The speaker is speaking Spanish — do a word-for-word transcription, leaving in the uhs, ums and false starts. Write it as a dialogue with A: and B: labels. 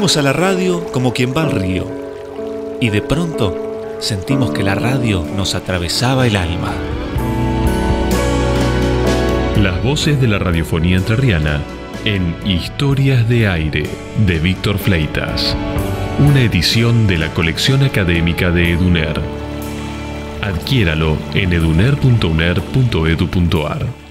A: Fuimos a la radio como quien va al río, y de pronto sentimos que la radio nos atravesaba el alma.
B: Las voces de la radiofonía entrerriana en Historias de Aire, de Víctor Fleitas. Una edición de la colección académica de EDUNER. Adquiéralo en eduner punto uner punto edu punto ar.